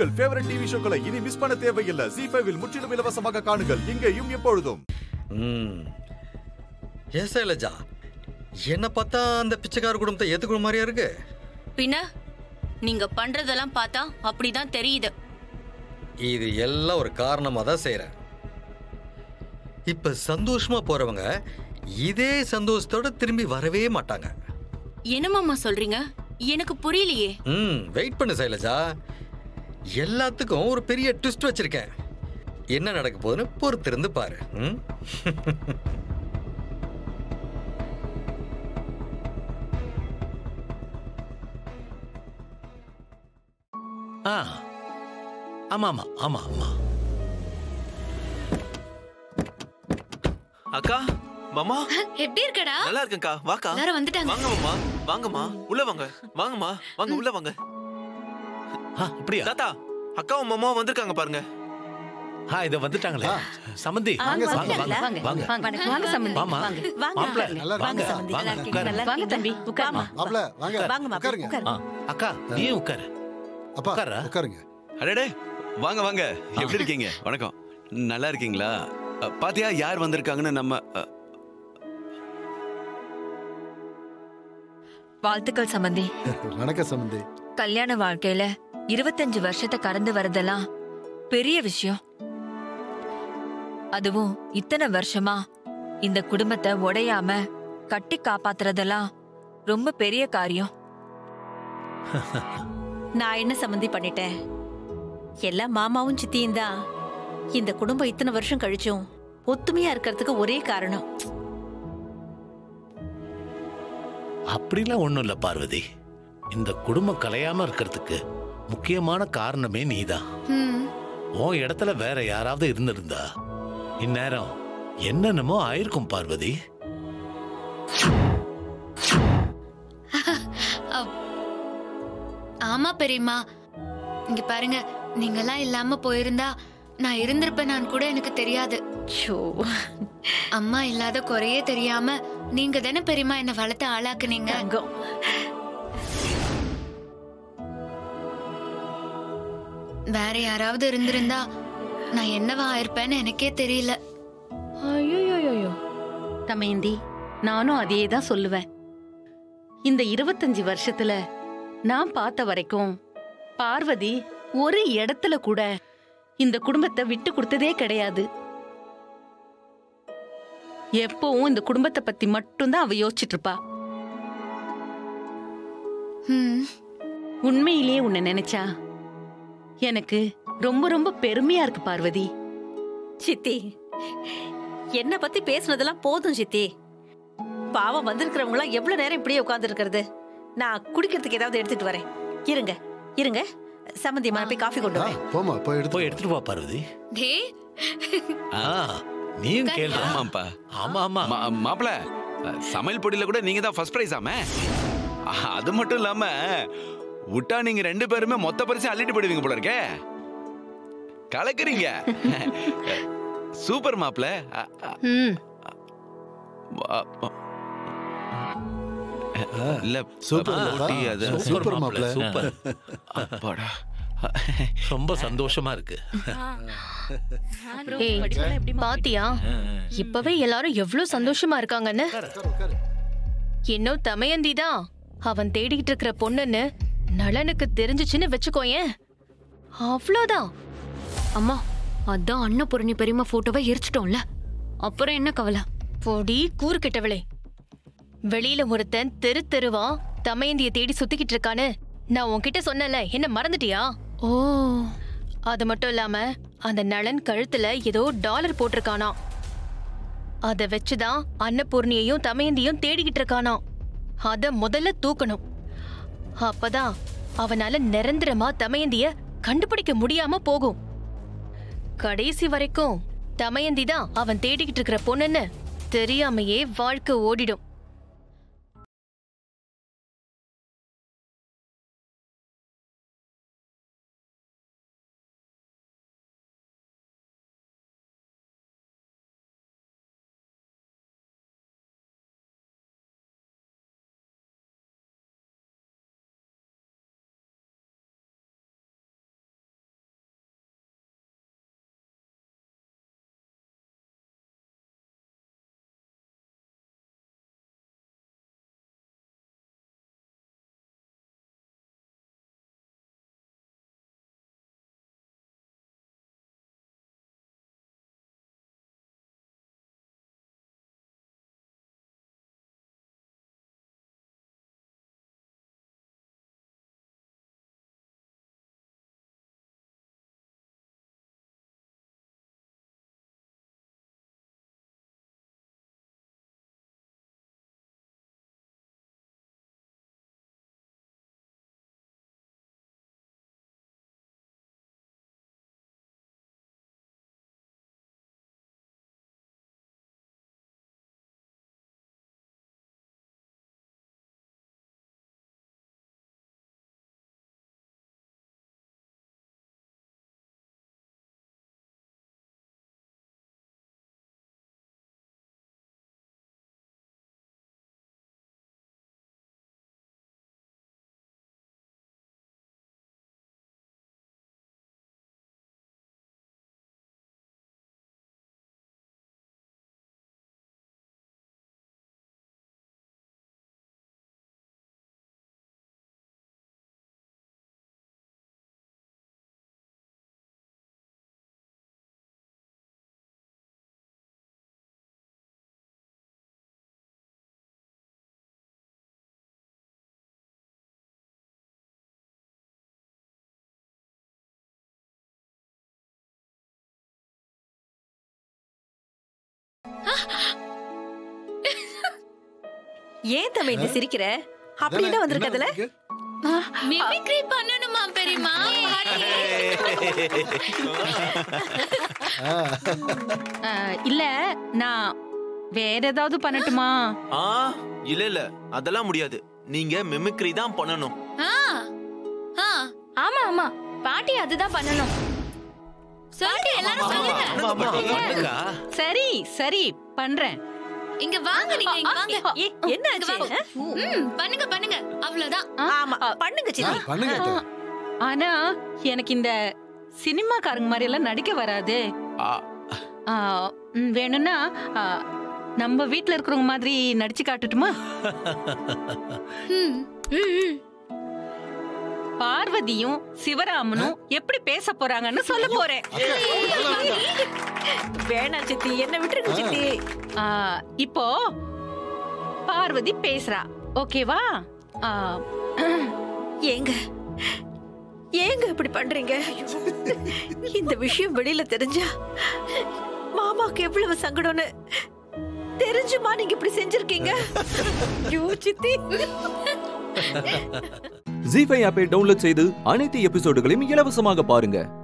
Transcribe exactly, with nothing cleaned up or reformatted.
உங்கள் favourite TV ஷோக்களை இனி miss பண்ண தேவையில்லை. ஜீ ஃபைவ் இல் முற்றிலும் இலவசமாக காணுங்கள். இங்கேயும் எப்பொழுதும். ஏ சைலஜா, என்ன பார்த்தா அந்த பிச்சைக்கார குடும்பத்தை ஏத்துக்கிற மாதிரியா இருக்கு. பின்ன நீங்க பண்றதெல்லாம் பார்த்தா அப்படிதான் தெரியுது. இது எல்லாம் ஒரு காரணமா தான் செய்யறேன். இப்ப சந்தோஷமா போறவங்க இதே சந்தோஷத்தோட திரும்பி வரவே மாட்டாங்க. என்ன மாமா சொல்றீங்க? எனக்கு புரியலையே. ம் வெயிட் பண்ணு சைலஜா, எல்லாத்துக்கும் ஒரு பெரிய ட்விஸ்ட் வச்சிருக்கேன். என்ன நடக்க போகுதுன்னு பொறுத்திருந்து பாரு. ம் ஆ ஆமா ஆமா ஆமா ஆமா. அக்கா, மாமா எப்படி இருக்கடா? நல்லா இருக்கேன்க்கா. வாக்கா. எல்லாரும் வந்துட்டாங்க. வாங்க மாமா, வாங்கம்மா, உள்ள வாங்க. வாங்கம்மா, வாங்க உள்ள வாங்க. அப்படியா தாத்தா, அக்காவும் மாமாவும் வந்திருக்காங்க பாருங்க. ஆ இத வந்துட்டாங்களே. சமந்தி வாங்க வாங்க வாங்க வாங்க வாங்க வாங்க சமந்தி வாமா வாங்க மாப்ள நல்லா வாங்க சமந்தி வாங்க நல்லா உட்காரு. இருக்கீங்க. வாங்க தம்பி உட்காருமா. மாப்ள வாங்க வாங்க மாப்ள உட்காருங்க. உட்காரு. அக்கா நீ உட்காரு. அப்பா உட்காரா? உட்காருங்க. அடடே, வாங்க வாங்க. எப்படி இருக்கீங்க? வணக்கம். நல்லா இருக்கீங்களா? அ, பாத்தியா யார் வந்திருக்காங்கன்னு? நம்ம அ, வாழ்த்துக்கள் சம்பந்தி. வணக்கம் சம்பந்தி. கல்யாண வாழ்க்கையில இருபத்தஞ்சு வருஷத்தை கடந்து வரதெல்லாம் பெரிய விஷயம். அதுவும் இத்தனை வருஷமா இந்த குடும்பத்தை உடையாம கட்டி காப்பாத்துறதெல்லாம் ரொம்ப பெரிய காரியம். நான் என்ன சம்மந்தி பண்ணிட்டேன்? எல்லாம் மாமாவும் சித்தியும் தான். இந்த குடும்பம் இத்தனை வருஷம் கழிச்சும் ஒத்துமையா இருக்கிறதுக்கு ஒரே காரணம். அப்படிலாம் ஒண்ணும் இல்ல பார்வதி. இந்த குடும்பம் கலையாம இருக்கிறதுக்கு முக்கியமான காரணமே நீதான். உன் இடத்துல வேற யாராவது இருந்திருந்தா இந்நேரம் என்னென்னமோ ஆயிருக்கும் பார்வதி. ஆமா பெரியம்மா, இங்க பாருங்க, நீங்கெல்லாம் இல்லாம போயிருந்தா நான் இருந்திருப்பேன் நான் கூட எனக்கு தெரியாது. அம்மா இல்லாத குறையே தெரியாம நீங்க தானே பெரியம்மா என்ன வளர்த்து ஆளாக்குனீங்க. வேற யாராவது இருந்திருந்தா நான் என்னவா ஆயிருப்பேன்னு எனக்கே தெரியல. ஐயோ தமயந்தி, நானும் அதே தான் சொல்லுவேன். இந்த இருபத்தஞ்சு வருஷத்துல நான் பார்த்த வரைக்கும் பார்வதி ஒரு இடத்துல கூட இந்த குடும்பத்தை விட்டு கொடுத்ததே கிடையாது. எப்பவும் இந்த குடும்பத்தை பத்தி மட்டும்தான் அவ யோசிச்சுட்டு இருப்பா. உண்மையிலேயே உன்னை நினைச்சா எனக்கு ரொம்ப ரொம்ப பெருமையா இருக்கு பார்வதி. சித்தி, என்ன பத்தி பேசுனதெல்லாம் போதும் சித்தி. பாவம் வந்திருக்கிறவங்க எல்லாம் எவ்வளவு நேரம் இப்படியே உட்கார்ந்து இருக்கிறது? நான் குடிக்கிறதுக்கு ஏதாவது எடுத்துட்டு வரேன். இருங்க இருங்க சம்பந்தி, அம்மா போய் காஃபி கொண்டு வரேன். போமா போய் எடுத்து போய் எடுத்துட்டு வா பார்வதி. டேய், நீயும் கேளு. ஆமாப்பா. ஆமா ஆமா மா- மாப்பிள, சமையல் போட்டியில கூட நீங்க தான் ஃபர்ஸ்ட் பிரைஸ் ஆமே. அது மட்டும் இல்லாம விட்டா நீங்க ரெண்டு பேருமே மொத்த பரிசு அள்ளிட்டு போயிடுவீங்க போல இருக்கே. கலக்குறீங்க. சூப்பர் மாப்பிள. இல்ல சூப்பர் போட்டி அது. சூப்பர் மாப்ள. சூப்பர். அப்பாடா, ரொம்ப சந்தோஷமா இருக்கு. பாத்தியா, இப்பவே எல்லாரும் எவ்வளவு சந்தோஷமா இருக்காங்கன்னு. இன்னும் தமயந்தி தான் அவன் தேடிக்கிட்டு இருக்கிற பொண்ணுன்னு நலனுக்கு தெரிஞ்சுச்சுன்னு வச்சுக்கோயேன், அவ்வளோதான். அம்மா, அதான் அன்னபூரணி பெரியம்மா போட்டோவை எரிச்சிட்டோம்ல, அப்புறம் என்ன கவலை? பொடி கூறு கெட்டவளே, வெளியில ஒருத்தன் தெரு தெருவா தமயந்திய தேடி சுத்திக்கிட்டு இருக்கான்னு நான் உன்கிட்ட சொன்னல, என்ன மறந்துட்டியா? ஓ, அது மட்டும் இல்லாம அந்த நலன் கழுத்துல ஏதோ டாலர் போட்டிருக்கானா, அத வச்சுதான் அன்னபூர்ணியையும் தமயந்தியும் தேடிக்கிட்டு இருக்கானா. அத முதல்ல தூக்கணும். அப்பதான் அவனால நிரந்தரமா தமயந்திய கண்டுபிடிக்க முடியாம போகும். கடைசி வரைக்கும் தமயந்தி தான் அவன் தேடிக்கிட்டு இருக்கிற பொண்ணுன்னு தெரியாமையே வாழ்க்கை ஓடிடும். ஏன் தம்பி இந்த சிரிக்கிற? அப்படி என்ன வந்திருக்கு அதுல? மிமிக்ரி பண்ணணுமா பெரியமா? இல்ல நான் வேற ஏதாவது பண்ணட்டுமா? ஆ இல்ல இல்ல அதெல்லாம் முடியாது. நீங்க மிமிக்ரி தான் பண்ணணும். ஆமா ஆமா பாட்டி அதுதான் பண்ணணும். சொல்லுங்க எல்லாரும் சொல்லுங்க. சரி சரி பண்றேன். இங்க வாங்க நீங்க இங்க வாங்க. என்ன ஆச்சு? ம் பண்ணுங்க பண்ணுங்க அவ்வளவுதான். ஆமா பண்ணுங்க சித்தி. பண்ணுங்க. ஆனா எனக்கு இந்த சினிமாக்காரங்க மாதிரி எல்லாம் நடிக்க வராது. வேணும்னா நம்ம வீட்ல இருக்கிறவங்க மாதிரி நடிச்சு காட்டட்டுமா? பார்வதியும் சிவராமனும் எப்படி பேச போறாங்கன்னு சொல்ல போறேன். வேணாம் சித்தி, என்ன விட்டுருங்க சித்தி. இப்போ பார்வதி பேசுறா, ஓகேவா? ஏங்க ஏங்க இப்படி பண்றீங்க? இந்த விஷயம் வெளியில தெரிஞ்சா மாமாக்கு எவ்வளவு சங்கடம்னு தெரிஞ்சுமா நீங்க இப்படி செஞ்சிருக்கீங்க? ஐயோ சித்தி. ஜீ ஃபைவ் ஆப்பை டவுன்லோட் செய்து அனைத்து எபிசோடுகளையும் இலவசமாக பாருங்க.